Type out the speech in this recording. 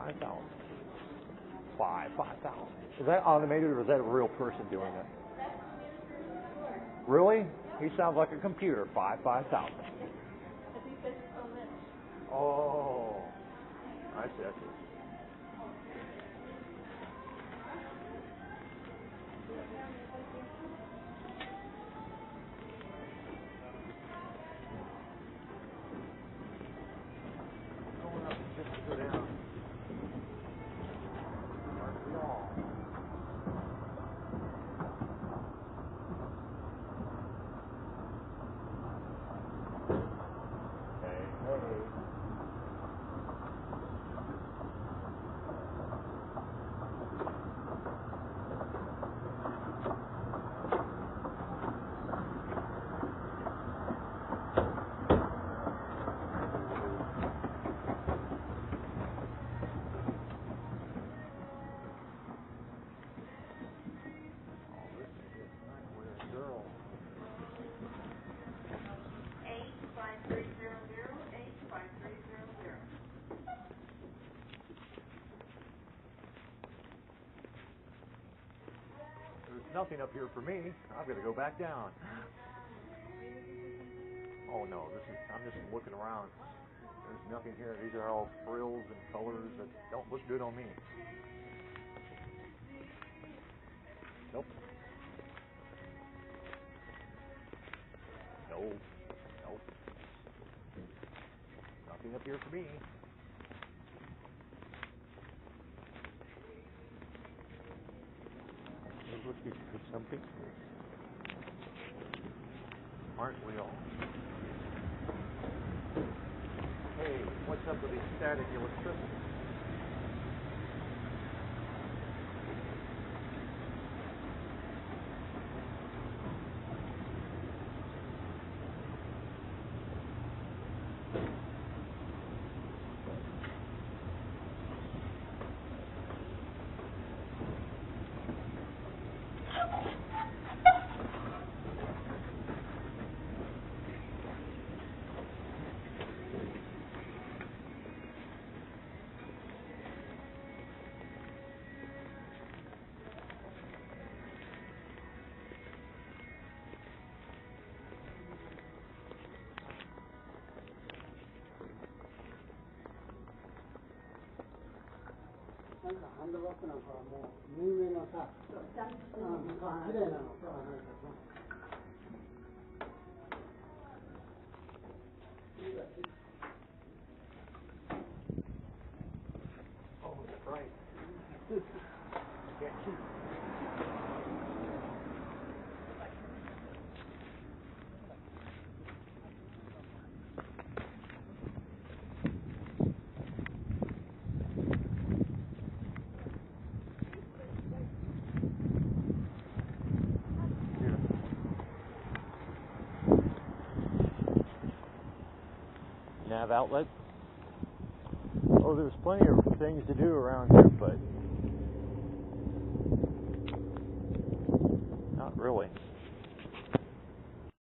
5,000. 5,000. Is that automated or is that a real person doing it? Really? He sounds like a computer. 5,000. Oh, I see. Going up just to go down. There's nothing up here for me. I've got to go back down. Oh no, I'm just looking around. There's nothing here. These are all frills and colors that don't look good on me. Nope. Nope. Nothing up here for me. Looking for something. Aren't we all? Hey, what's up with the static electricity? ハンドバッグなんかはもう縫い目のさ、綺麗なの。 Oh, that's right. Can't shoot. Nav outlet. Oh, there's plenty of things to do around here, but not really.